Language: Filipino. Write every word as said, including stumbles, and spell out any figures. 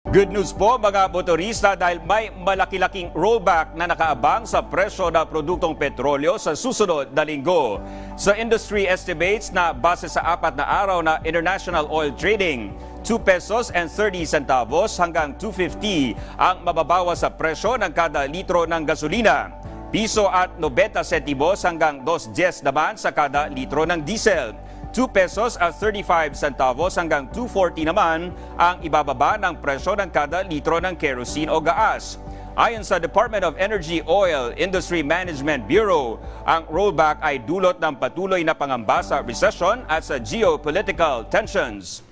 Good news po mga motorista dahil may malaki-laking rollback na nakaabang sa presyo ng produktong petrolyo sa susunod na linggo. Sa industry estimates na base sa apat na araw na international oil trading, two pesos and thirty centavos hanggang two fifty ang mababawas sa presyo ng kada litro ng gasolina. Piso at ninety centavos hanggang two diez naman sa kada litro ng diesel. two pesos at thirty-five centavos hanggang two forty naman ang ibababa ng presyo ng kada litro ng kerosene o gaas. Ayon sa Department of Energy Oil Industry Management Bureau, ang rollback ay dulot ng patuloy na pangamba sa recession at sa geopolitical tensions.